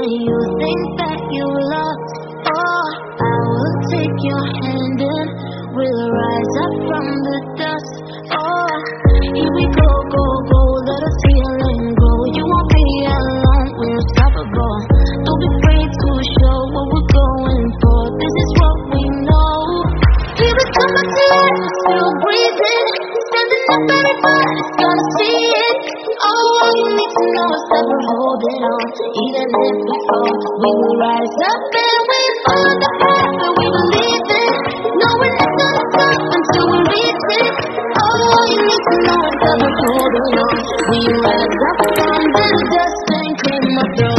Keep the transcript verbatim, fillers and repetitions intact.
when you think that you lost. Oh, I will take your hand and we'll rise up from the dust. Oh, here we go, go, go, let us heal and grow. You won't be alone, we're unstoppable. Don't be afraid to show what we're going for. This is what we know. Here we come back to life, we're still breathing. Standing up, everybody's gonna see it. Oh, all you need to know is that we're holding on. Even if we fall, we will rise up and